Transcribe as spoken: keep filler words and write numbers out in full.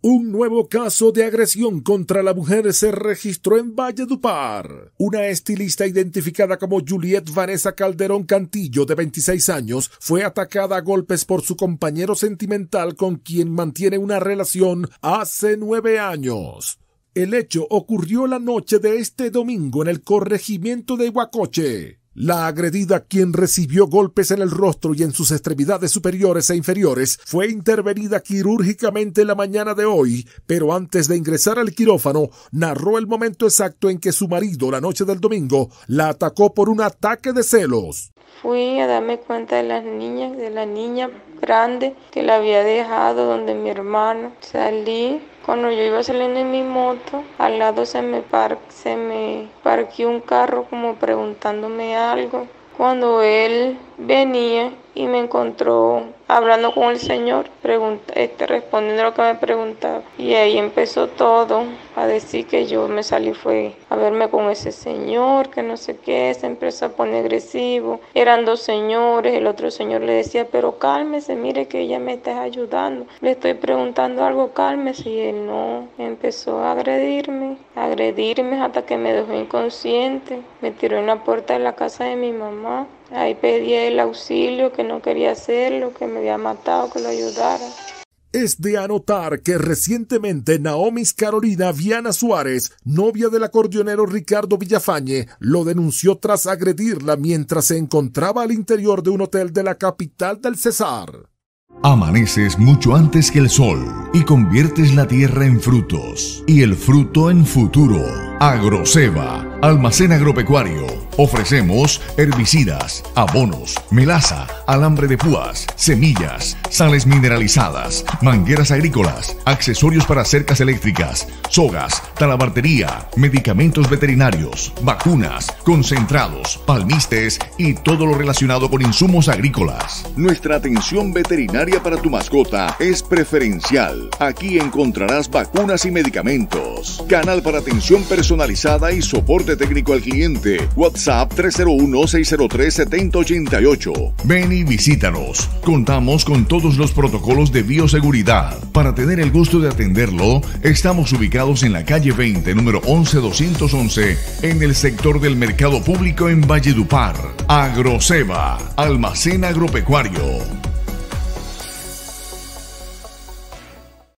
Un nuevo caso de agresión contra la mujer se registró en Valledupar. Una estilista identificada como Juliet Vanessa Calderón Cantillo, de veintiséis años, fue atacada a golpes por su compañero sentimental con quien mantiene una relación hace nueve años. El hecho ocurrió la noche de este domingo en el corregimiento de Huacoche. La agredida, quien recibió golpes en el rostro y en sus extremidades superiores e inferiores, fue intervenida quirúrgicamente en la mañana de hoy, pero antes de ingresar al quirófano, narró el momento exacto en que su marido, la noche del domingo, la atacó por un ataque de celos. Fui a darme cuenta de las niñas, de la niña grande que la había dejado donde mi hermano. Salí, cuando yo iba saliendo en mi moto, al lado se me, par se me parqueó un carro como preguntándome algo. Cuando él venía y me encontró hablando con el señor, pregunta, este, respondiendo lo que me preguntaba. Y ahí empezó todo a decir que yo me salí, fue a verme con ese señor, que no sé qué, se empezó a poner agresivo. Eran dos señores, el otro señor le decía, pero cálmese, mire que ella me está ayudando. Le estoy preguntando algo, cálmese. Y él no, empezó a agredirme, a agredirme hasta que me dejó inconsciente. Me tiró en la puerta de la casa de mi mamá. Ahí pedí el auxilio, que no quería hacerlo, que me había matado, que lo ayudara. Es de anotar que recientemente Naomis Carolina Viana Suárez, novia del acordeonero Ricardo Villafañe, lo denunció tras agredirla mientras se encontraba al interior de un hotel de la capital del Cesar. Amaneces mucho antes que el sol y conviertes la tierra en frutos y el fruto en futuro. Agroceba, almacén agropecuario. Ofrecemos herbicidas, abonos, melaza, alambre de púas, semillas, sales mineralizadas, mangueras agrícolas, accesorios para cercas eléctricas, sogas, talabartería, medicamentos veterinarios, vacunas, concentrados, palmistes y todo lo relacionado con insumos agrícolas. Nuestra atención veterinaria para tu mascota es preferencial. Aquí encontrarás vacunas y medicamentos. Canal para atención personalizada y soporte técnico al cliente. WhatsApp tres cero uno, seis cero tres, siete cero ocho ocho. Ven y visítanos. Contamos con todos los protocolos de bioseguridad. Para tener el gusto de atenderlo, estamos ubicados en la calle veinte, número once doscientos once, en el sector del Mercado Público en Valledupar. Agroceba, almacén agropecuario.